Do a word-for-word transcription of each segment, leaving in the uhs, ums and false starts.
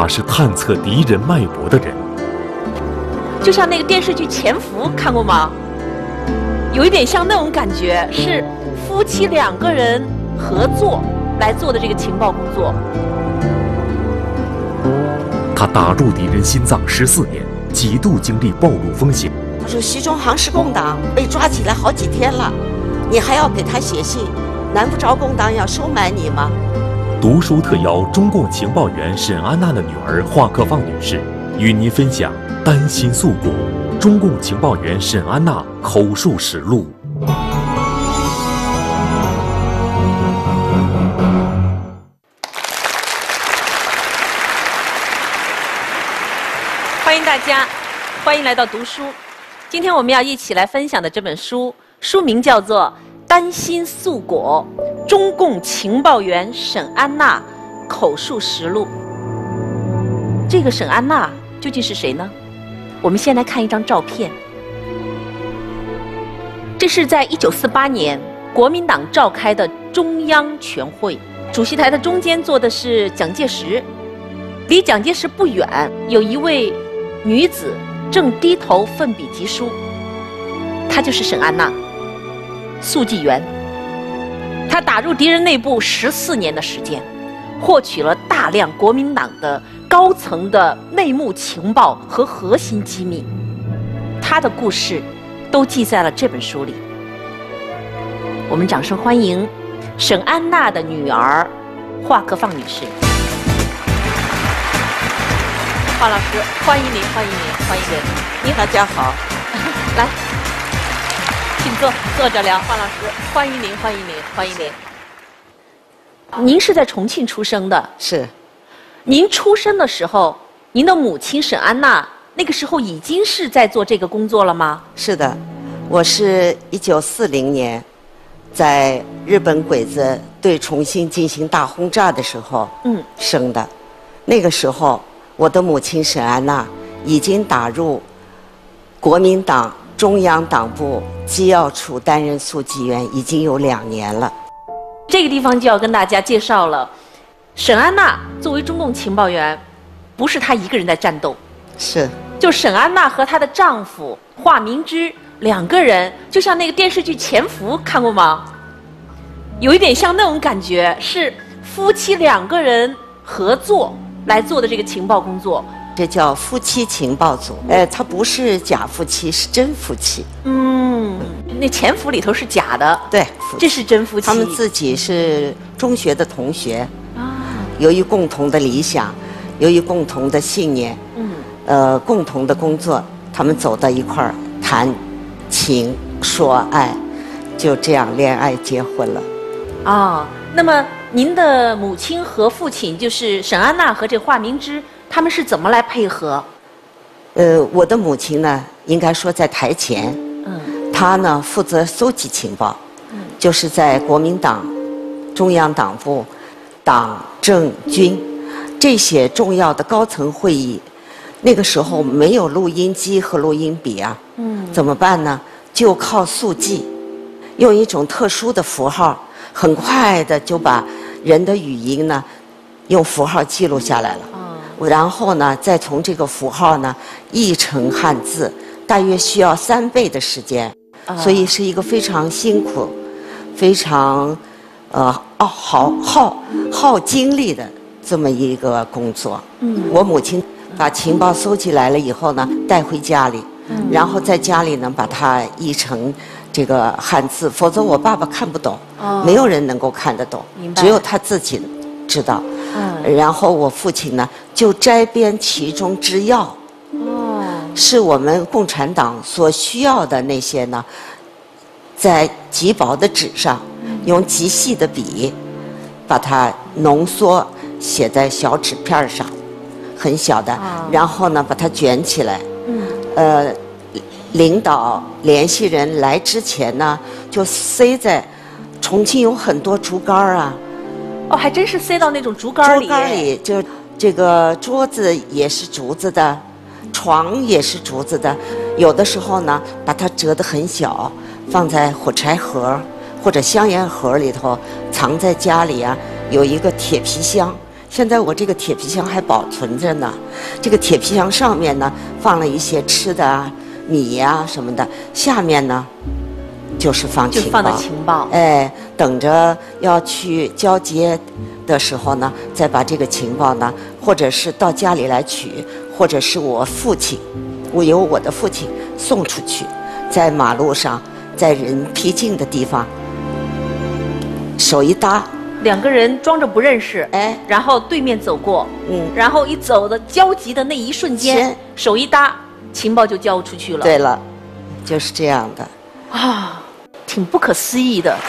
是探测敌人脉搏的人。 就像那个电视剧《潜伏》，看过吗？有一点像那种感觉，是夫妻两个人合作来做的这个情报工作。 他打入敌人心脏十四年，几度经历暴露风险。 他说习仲航是共党，被抓起来好几天了，你还要给他写信，难不着共党要收买你吗？ 读书特邀中共情报员沈安娜的女儿华克放女士，与您分享丹心素果，中共情报员沈安娜口述实录。 欢迎大家，欢迎来到读书。今天我们要一起来分享的这本书，书名叫做《丹心素果：中共情报员沈安娜口述实录》。这个沈安娜究竟是谁呢？我们先来看一张照片。这是在一九四八年国民党召开的中央全会，主席台的中间坐的是蒋介石，离蒋介石不远有一位女子正低头奋笔疾书，她就是沈安娜，速记员。她打入敌人内部十四年的时间，获取了大量国民党的高层的内幕情报和核心机密，她的故事都记在了这本书里。我们掌声欢迎沈安娜的女儿华克放女士。华老师，欢迎您，欢迎您，欢迎您。您大家好， 来，请坐，坐着聊。华老师，欢迎您，欢迎您，欢迎您。您是在重庆出生的？ 是。 您出生的时候，您的母亲沈安娜那个时候已经是在做这个工作了吗？ 是的，我是一九四零年，在日本鬼子对重庆进行大轰炸的时候，嗯，生的。那个时候，我的母亲沈安娜已经打入国民党中央党部机要处担任速记员，已经有两年了。 这个地方就要跟大家介绍了，沈安娜作为中共情报员，不是她一个人在战斗， 是， 就沈安娜和她的丈夫华明之两个人，就像那个电视剧《潜伏》，看过吗？有一点像那种感觉，是夫妻两个人合作来做的这个情报工作。 这叫夫妻情报组，呃，他不是假夫妻，是真夫妻。 嗯，那潜伏里头是假的， 对， 这是真夫妻。 他们自己是中学的同学，啊，由于共同的理想，由于共同的信念，嗯，呃，共同的工作，他们走到一块儿谈情说爱，就这样恋爱结婚了。 啊，那么您的母亲和父亲，就是沈安娜和这华明之，他们是怎么来配合？ 呃，我的母亲呢，应该说在台前，嗯，她呢负责搜集情报，嗯，就是在国民党中央党部、党政军这些重要的高层会议，那个时候没有录音机和录音笔啊，嗯，怎么办呢？就靠速记，用一种特殊的符号，很快的就把人的语音呢，用符号记录下来了。然后呢，再从这个符号呢译成汉字，大约需要三倍的时间，所以是一个非常辛苦、非常呃哦耗耗耗精力的这么一个工作。嗯，我母亲把情报搜集来了以后呢，带回家里，嗯，然后在家里呢把它译成这个汉字，否则我爸爸看不懂，哦，没有人能够看得懂，只有他自己知道。嗯，然后我父亲呢就摘编其中之要，哦，是我们共产党所需要的那些呢，在极薄的纸上，用极细的笔，把它浓缩写在小纸片上，很小的，然后呢把它卷起来，嗯，呃，领导联系人来之前呢，就塞在重庆有很多竹竿啊。 哦，还真是塞到那种竹竿里。 竹竿里就这个桌子也是竹子的，床也是竹子的。有的时候呢，把它折得很小，放在火柴盒或者香烟盒里头，藏在家里啊。有一个铁皮箱， 现在我这个铁皮箱还保存着呢。这个铁皮箱上面呢放了一些吃的啊、米呀、啊、什么的，下面呢就是放情报。就放的情报。 哎，等着要去交接的时候呢，再把这个情报呢，或者是到家里来取，或者是我父亲，我由我的父亲送出去，在马路上，在人僻静的地方，手一搭。 两个人装着不认识， 哎， 然后对面走过， 嗯， 然后一走的交集的那一瞬间，手一搭，情报就交出去了。 对了，就是这样的， 啊，挺不可思议的。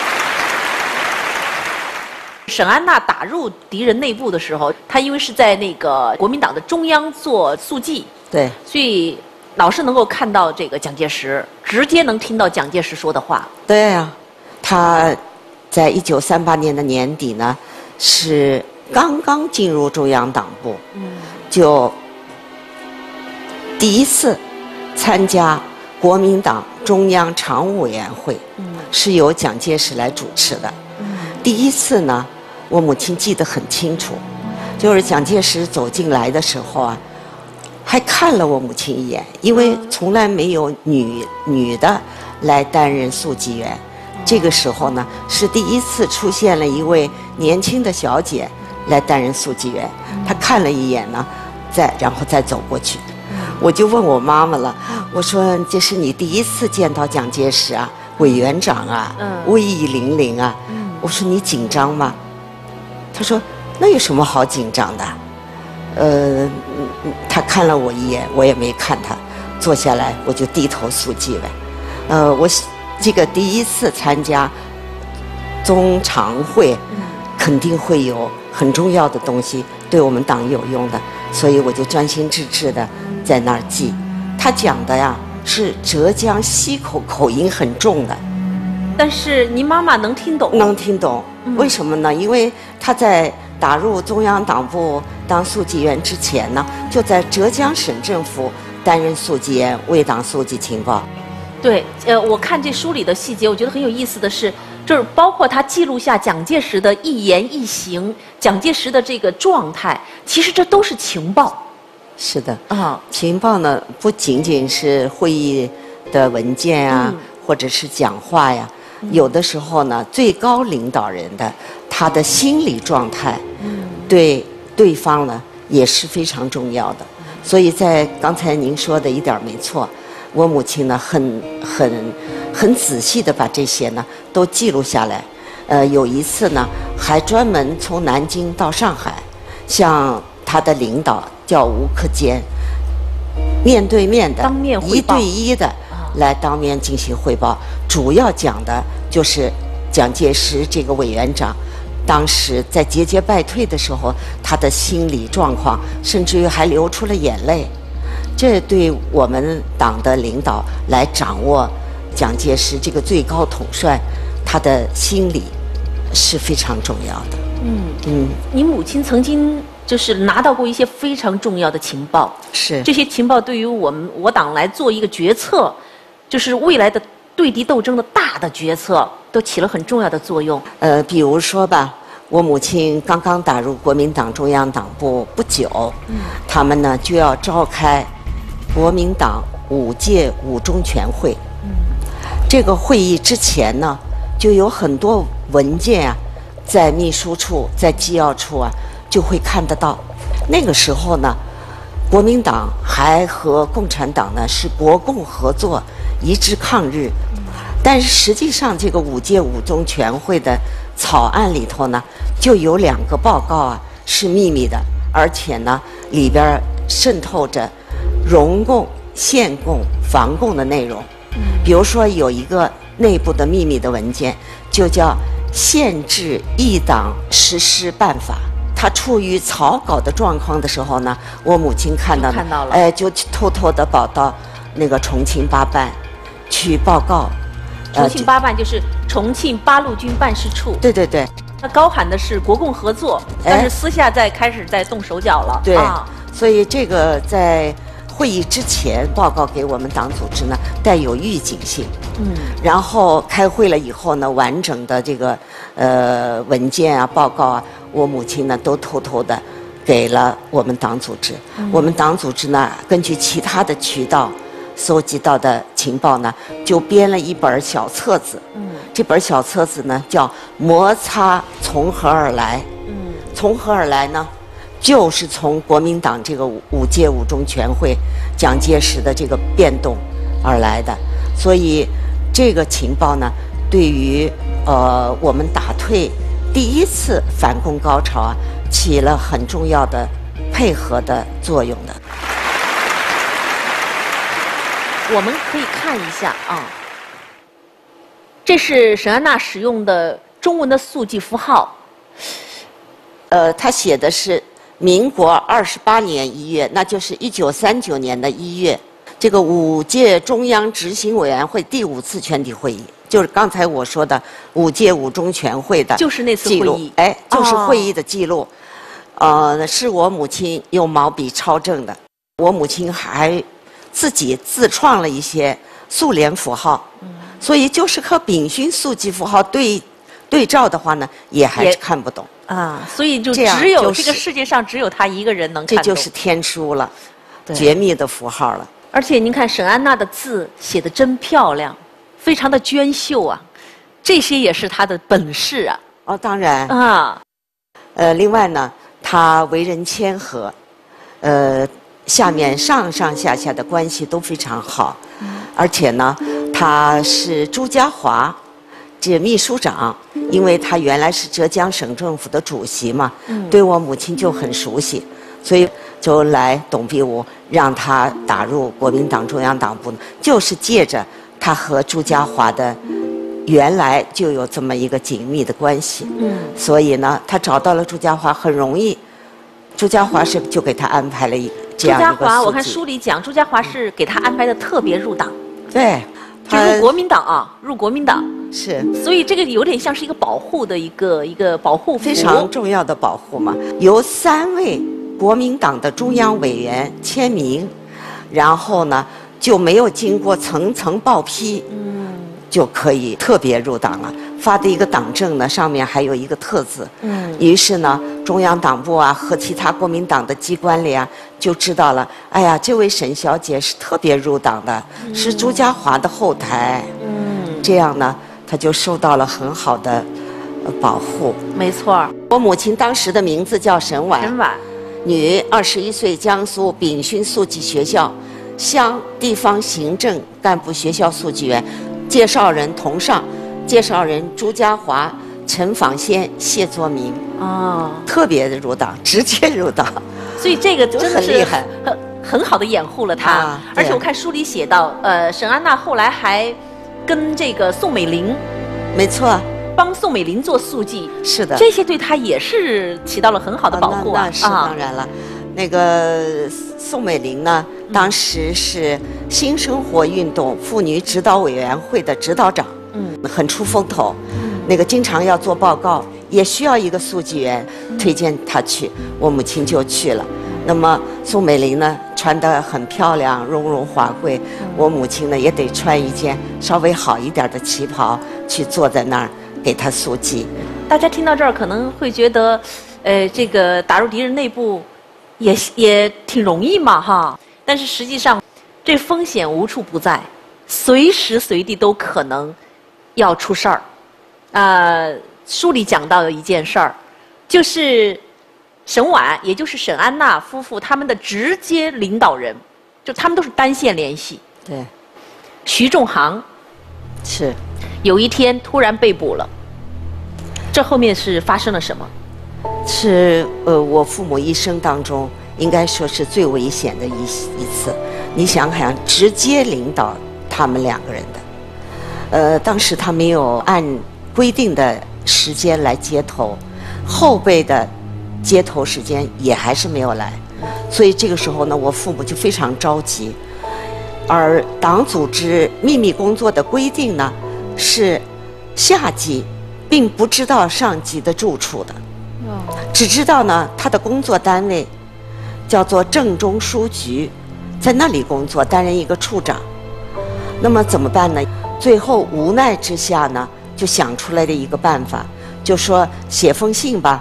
沈安娜打入敌人内部的时候，她因为是在那个国民党的中央做速记， 对， 所以老是能够看到这个蒋介石，直接能听到蒋介石说的话。 对呀、啊，他。在一九三八年的年底呢，是刚刚进入中央党部，嗯，就第一次参加国民党中央常务委员会，嗯，是由蒋介石来主持的。嗯，第一次呢，我母亲记得很清楚，就是蒋介石走进来的时候啊，还看了我母亲一眼，因为从来没有女女的来担任速记员。这个时候呢，是第一次出现了一位年轻的小姐来担任速记员。她看了一眼呢，再然后再走过去。我就问我妈妈了，我说这是你第一次见到蒋介石啊，委员长啊，威仪凛凛啊。我说你紧张吗？她说那有什么好紧张的？呃，她看了我一眼，我也没看她，坐下来我就低头速记呗。呃，我。这个第一次参加中常会，肯定会有很重要的东西对我们党有用的，所以我就专心致志的在那儿记。他讲的呀是浙江西口，口音很重的， 但是您妈妈能听懂？ 能听懂，为什么呢？因为他在打入中央党部当速记员之前呢，就在浙江省政府担任速记员，为党速记情报。 对，呃，我看这书里的细节，我觉得很有意思的是，就是包括他记录下蒋介石的一言一行，蒋介石的这个状态，其实这都是情报。 是的，啊，情报呢不仅仅是会议的文件啊，嗯、或者是讲话呀，嗯、有的时候呢，最高领导人的他的心理状态，嗯、对对方呢也是非常重要的。所以在刚才您说的一点没错。我母亲呢，很很很仔细的把这些呢都记录下来。呃，有一次呢，还专门从南京到上海，向他的领导叫吴克坚，面对面的、 当面一对一的来当面进行汇报。主要讲的就是蒋介石这个委员长，当时在节节败退的时候，他的心理状况，甚至于还流出了眼泪。这对我们党的领导来掌握蒋介石这个最高统帅，他的心理是非常重要的。嗯嗯， 你母亲曾经就是拿到过一些非常重要的情报， 是这些情报对于我们我党来做一个决策，就是未来的对敌斗争的大的决策，都起了很重要的作用。 呃，比如说吧。我母亲刚刚打入国民党中央党部不久，嗯，他们呢就要召开国民党五届五中全会。嗯，这个会议之前呢，就有很多文件啊，在秘书处、在机要处啊，就会看得到。那个时候呢，国民党还和共产党呢是国共合作，一致抗日。但是实际上，这个五届五中全会的草案里头呢，就有两个报告啊是秘密的，而且呢里边渗透着容共、限共、防共的内容。比如说有一个内部的秘密的文件，就叫《限制一党实施办法》。它处于草稿的状况的时候呢，我母亲看到看到了， 哎，就偷偷的跑到那个重庆八办去报告。 重庆八办就是重庆八路军办事处。 对对对， 他高喊的是国共合作，但是私下在开始在动手脚了。 对，啊、所以这个在会议之前报告给我们党组织呢，带有预警性。嗯，然后开会了以后呢，完整的这个呃文件啊、报告啊， 我母亲呢都偷偷的给了我们党组织。嗯、我们党组织呢，根据其他的渠道搜集到的情报呢，就编了一本小册子。嗯，这本小册子呢叫《摩擦从何而来》。嗯，从何而来呢？就是从国民党这个五届五中全会蒋介石的这个变动而来的。所以这个情报呢，对于呃我们打退第一次反攻高潮啊，起了很重要的配合的作用的。 我们可以看一下啊，这是沈安娜使用的中文的速记符号。 呃，他写的是民国二十八年一月，那就是一九三九年的一月，这个五届中央执行委员会第五次全体会议，就是刚才我说的五届五中全会的就是那次会议， 哎，就是会议的记录。哦、呃，是我母亲用毛笔抄正的。我母亲还自己自创了一些速联符号，嗯、所以就是和丙戌速记符号对对照的话呢，也还是看不懂。 啊，所以就只有这个世界上只有他一个人能看懂， 这就是天书了，绝密的符号了。 而且您看沈安娜的字写得真漂亮，非常的娟秀啊，这些也是她的本事啊。 哦，当然啊， 呃，另外呢，她为人谦和，呃，下面上上下下的关系都非常好，嗯、而且呢，她是朱家骅这秘书长，因为他原来是浙江省政府的主席嘛，嗯、对我母亲就很熟悉，所以就来董必武让他打入国民党中央党部，就是借着他和朱家骅的原来就有这么一个紧密的关系。嗯，所以呢，他找到了朱家骅很容易，朱家骅是就给他安排了一这样一个。 朱家骅，我看书里讲，朱家骅是给他安排的特别入党。 对， 就入国民党啊，入国民党。 是， 所以这个有点像是一个保护的一个一个保护符， 非常重要的保护嘛。由三位国民党的中央委员签名，然后呢就没有经过层层报批，嗯，就可以特别入党了。发的一个党证呢，上面还有一个特字，嗯，于是呢，中央党部啊和其他国民党的机关里啊就知道了，哎呀，这位沈小姐是特别入党的，嗯、是朱家骅的后台，嗯，这样呢。他就受到了很好的保护。 没错， 我母亲当时的名字叫沈婉， 沈婉， 女，二十一岁，江苏丙戌速记学校乡地方行政干部学校速记员，介绍人同上，介绍人朱家骅、陈访先、谢作明。哦，特别的入党，直接入党。 所以这个真的是很厉害， 很很好的掩护了他。啊、而且我看书里写到，呃，沈安娜后来还跟这个宋美龄， 没错， 帮宋美龄做速记， 是的， 这些对她也是起到了很好的保护啊。 那, 那是当然了，啊、那个宋美龄呢，当时是新生活运动妇女指导委员会的指导长，嗯，很出风头，嗯，那个经常要做报告，也需要一个速记员，推荐她去，我母亲就去了。那么宋美龄呢，穿得很漂亮，雍容华贵。我母亲呢，也得穿一件稍微好一点的旗袍，去坐在那儿给她速记。 大家听到这儿可能会觉得，呃，这个打入敌人内部也也挺容易嘛，哈。但是实际上，这风险无处不在，随时随地都可能要出事儿。呃，书里讲到的一件事儿，就是沈婉，也就是沈安娜夫妇他们的直接领导人，就他们都是单线联系。 对， 徐仲航是有一天突然被捕了，这后面是发生了什么？ 是呃，我父母一生当中应该说是最危险的一一次。你想想，直接领导他们两个人的，呃，当时他没有按规定的时间来接头，后辈的接头时间也还是没有来，所以这个时候呢，我父母就非常着急。而党组织秘密工作的规定呢，是下级并不知道上级的住处的，只知道呢他的工作单位叫做政中书局，在那里工作，担任一个处长。那么怎么办呢？最后无奈之下呢，就想出来的一个办法，就说写封信吧，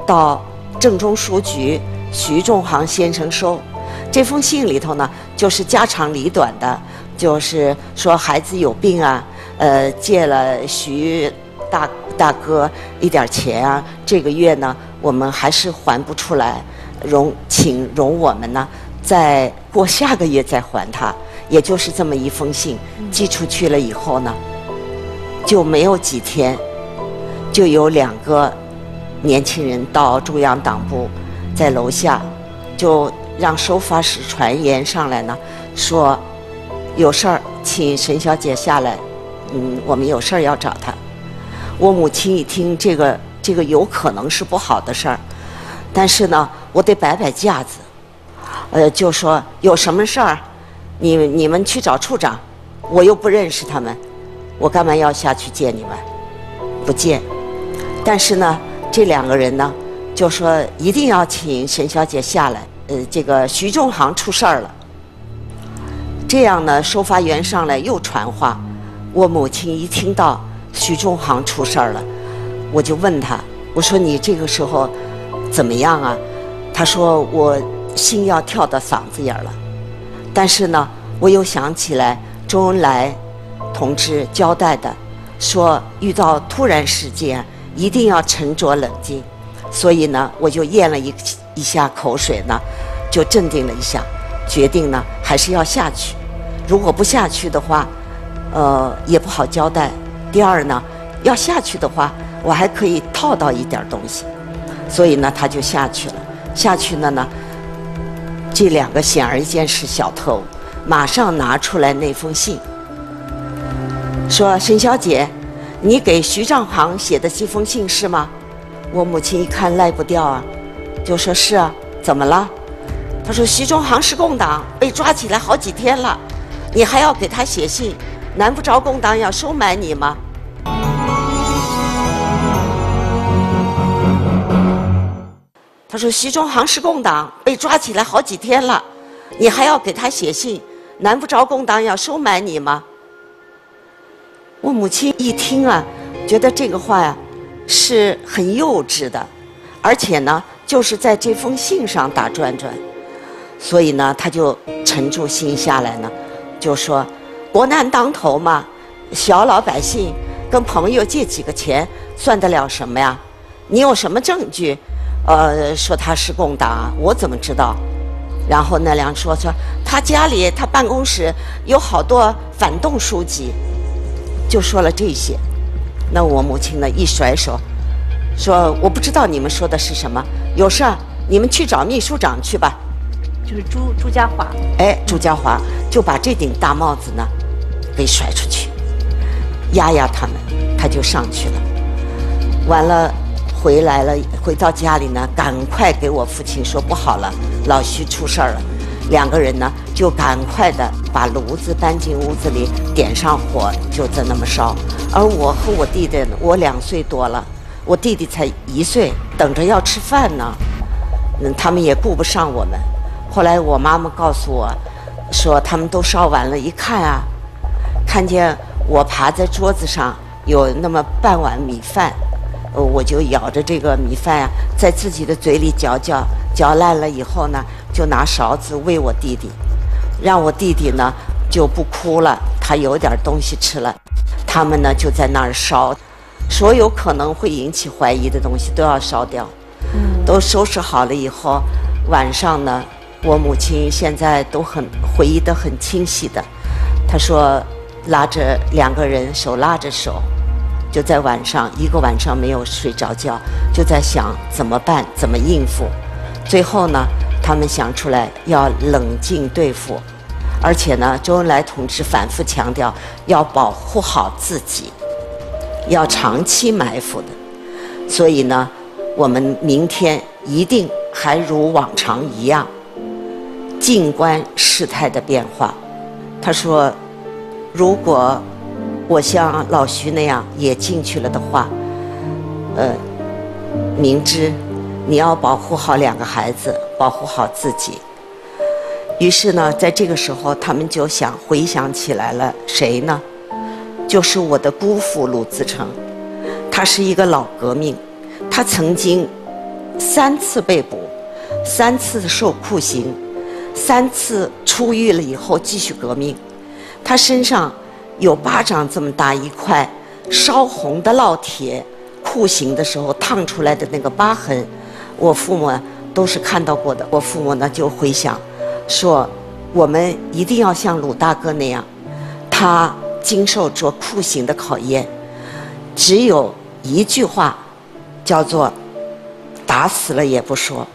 到正中书局徐仲航先生收。这封信里头呢，就是家长里短的，就是说孩子有病啊，呃，借了徐大大哥一点钱啊，这个月呢我们还是还不出来，容请容我们呢再过下个月再还他。也就是这么一封信寄出去了以后呢，就没有几天，就有两个年轻人到中央党部，在楼下就让收发室传言上来呢，说有事儿，请沈小姐下来，嗯，我们有事儿要找她。我母亲一听这个，这个有可能是不好的事儿，但是呢，我得摆摆架子，呃，就说有什么事儿，你你们去找处长，我又不认识他们，我干嘛要下去见你们？不见。但是呢，这两个人呢，就说一定要请沈小姐下来。呃，这个徐仲航出事儿了。这样呢，收发员上来又传话。我母亲一听到徐仲航出事儿了，我就问他，我说你这个时候怎么样啊？他说我心要跳到嗓子眼儿了。但是呢，我又想起来周恩来同志交代的，说遇到突然事件一定要沉着冷静，所以呢，我就咽了一一下口水呢，就镇定了一下，决定呢还是要下去。如果不下去的话，呃，也不好交代。第二呢，要下去的话，我还可以套到一点东西，所以呢，他就下去了。下去了呢，这两个显而易见是小特务，马上拿出来那封信，说沈小姐，你给徐仲航写的这封信是吗？我母亲一看赖不掉啊，就说是啊，怎么了？他说徐仲航是共党，被抓起来好几天了，你还要给他写信，难不着共党要收买你吗？他说徐仲航是共党，被抓起来好几天了，你还要给他写信，难不着共党要收买你吗？我母亲一听啊，觉得这个话呀是很幼稚的，而且呢就是在这封信上打转转，所以呢他就沉住心下来呢，就说国难当头嘛，小老百姓跟朋友借几个钱算得了什么呀？你有什么证据呃说他是共党啊？我怎么知道？然后那俩说说他家里他办公室有好多反动书籍，就说了这些。那我母亲呢一甩手说我不知道你们说的是什么，有事儿你们去找秘书长去吧。 就是朱朱家骅。 哎，朱家骅就把这顶大帽子呢给甩出去，压压他们，他就上去了。完了回来了，回到家里呢，赶快给我父亲说不好了，老徐出事儿了。两个人呢就赶快的把炉子搬进屋子里，点上火，就在那么烧。而我和我弟弟，我两岁多了，我弟弟才一岁，等着要吃饭呢。嗯，他们也顾不上我们。后来我妈妈告诉我，说他们都烧完了，一看啊，看见我爬在桌子上有那么半碗米饭，呃，我就舀着这个米饭啊，在自己的嘴里嚼嚼，嚼烂了以后呢，就拿勺子喂我弟弟，让我弟弟呢就不哭了，他有点东西吃了。他们呢就在那儿烧，所有可能会引起怀疑的东西都要烧掉。都收拾好了以后，晚上呢，我母亲现在都很回忆得很清晰的。她说拉着两个人手拉着手，就在晚上一个晚上没有睡着觉，就在想怎么办，怎么应付。最后呢，他们想出来要冷静对付，而且呢，周恩来同志反复强调要保护好自己，要长期埋伏的。所以呢，我们明天一定还如往常一样，静观事态的变化。他说，如果我像老徐那样也进去了的话，呃，明知你要保护好两个孩子，保护好自己。于是呢，在这个时候，他们就想回想起来了，谁呢？就是我的姑父鲁自成，他是一个老革命，他曾经三次被捕，三次受酷刑，三次出狱了以后继续革命。他身上有巴掌这么大一块烧红的烙铁，酷刑的时候烫出来的那个疤痕，我父母都是看到过的。我父母呢就回想说，我们一定要像鲁大哥那样，他经受着酷刑的考验，只有一句话，叫做打死了也不说。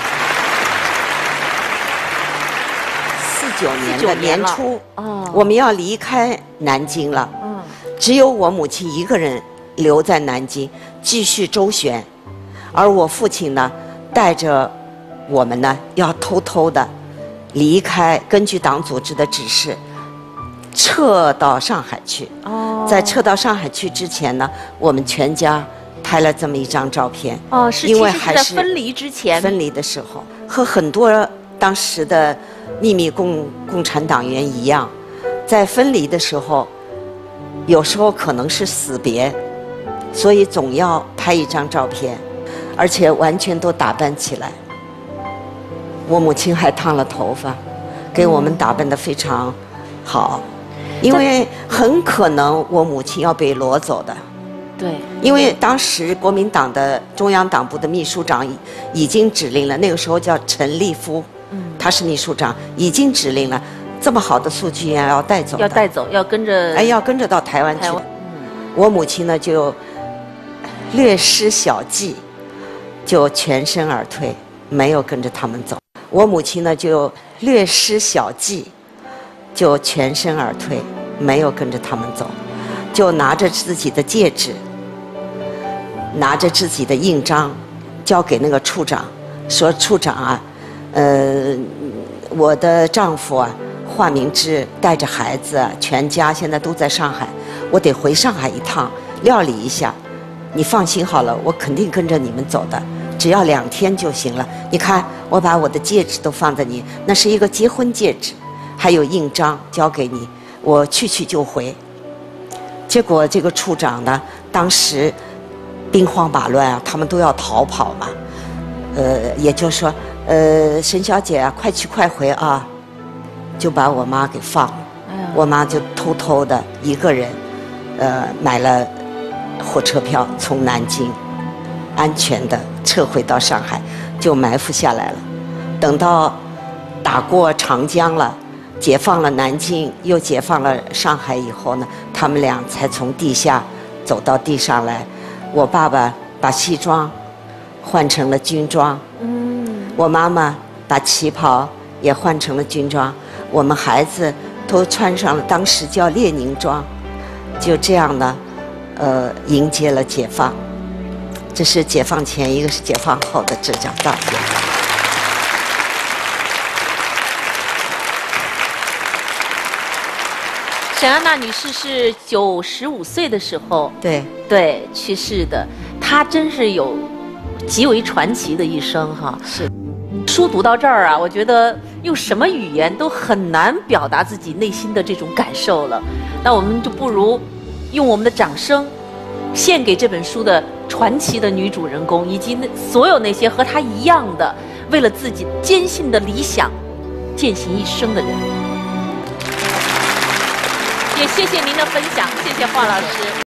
四九年的年初，哦，我们要离开南京了，嗯，只有我母亲一个人留在南京继续周旋，而我父亲呢，带着我们呢要偷偷的离开，根据党组织的指示，撤到上海去。哦，在撤到上海去之前呢，我们全家拍了这么一张照片。 哦，是因为还是在分离之前， 分离的时候，和很多当时的秘密共共产党员一样，在分离的时候，有时候可能是死别，所以总要拍一张照片，而且完全都打扮起来。我母亲还烫了头发，给我们打扮得非常好，因为很可能我母亲要被掳走的。 对， 因为当时国民党的中央党部的秘书长已已经指令了，那个时候叫陈立夫，嗯，他是秘书长，已经指令了，这么好的苏区员要带走， 要带走，要跟着， 哎，要跟着到台湾去。 嗯， 我母亲呢就略施小计，就全身而退，没有跟着他们走。我母亲呢就略施小计，就全身而退，没有跟着他们走，就拿着自己的戒指，拿着自己的印章，交给那个处长，说：“处长啊，呃，我的丈夫啊，华明志带着孩子啊，全家现在都在上海，我得回上海一趟，料理一下。你放心好了，我肯定跟着你们走的。”只要两天就行了。你看，我把我的戒指都放在你，那是一个结婚戒指，还有印章交给你，我去去就回。结果这个处长呢，当时兵荒马乱啊，他们都要逃跑嘛，呃，也就说，呃，沈小姐啊，快去快回啊，就把我妈给放了。我妈就偷偷的一个人，呃，买了火车票从南京安全的撤回到上海，就埋伏下来了。等到打过长江了，解放了南京，又解放了上海以后呢，他们俩才从地下走到地上来。我爸爸把西装换成了军装，嗯，我妈妈把旗袍也换成了军装，我们孩子都穿上了当时叫列宁装，就这样呢，呃，迎接了解放。这是解放前，一个是解放后的这张照片。 沈安娜女士是九十五岁的时候， 对对去世的。她真是有极为传奇的一生哈。 是。 书读到这儿啊，我觉得用什么语言都很难表达自己内心的这种感受了。那我们就不如用我们的掌声，献给这本书的传奇的女主人公，以及那所有那些和她一样的为了自己坚信的理想践行一生的人。也谢谢您的分享，谢谢华老师。